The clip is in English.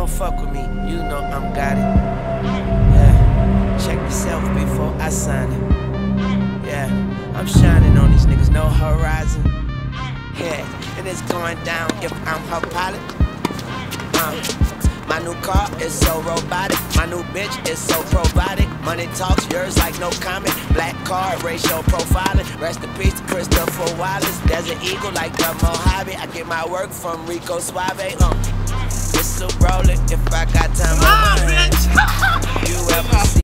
don't fuck with me, you know I'm got it. Yeah, check yourself before I sign it. Yeah, I'm shining on these niggas, no horizon. Yeah, and it's going down if I'm her pilot. My new car is so robotic. My new bitch is so provided. Money talks, yours like no comment. Black card, racial profiling. Rest in peace to Christopher Wallace. Desert Eagle like the Mojave. I get my work from Rico Suave. It's so rolling if I got time on my hands. You ever see